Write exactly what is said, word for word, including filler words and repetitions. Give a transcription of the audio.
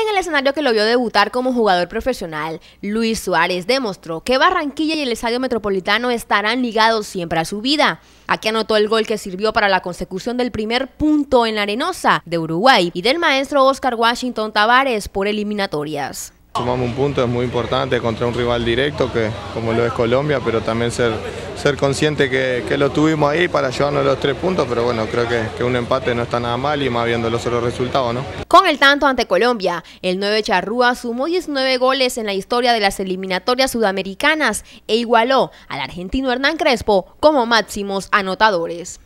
En el escenario que lo vio debutar como jugador profesional, Luis Suárez demostró que Barranquilla y el Estadio Metropolitano estarán ligados siempre a su vida. Aquí anotó el gol que sirvió para la consecución del primer punto en la Arenosa de Uruguay y del maestro Oscar Washington Tavares por eliminatorias. Sumamos un punto, es muy importante contra un rival directo que como lo es Colombia, pero también ser, ser consciente que, que lo tuvimos ahí para llevarnos los tres puntos, pero bueno, creo que, que un empate no está nada mal y más viendo los otros resultados, ¿no? Con el tanto ante Colombia, el nueve Charrúa sumó diecinueve goles en la historia de las eliminatorias sudamericanas e igualó al argentino Hernán Crespo como máximos anotadores.